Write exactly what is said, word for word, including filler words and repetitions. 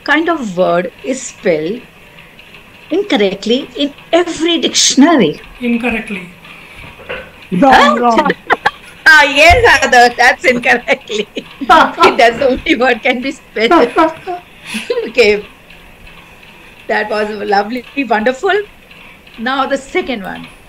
kind of word is spelled incorrectly in every dictionary? Incorrectly. Wrong, wrong. Ah, yes, Adarsh, that's incorrectly. That's the only word can be spelled. Okay. That was lovely, wonderful. Now the second one.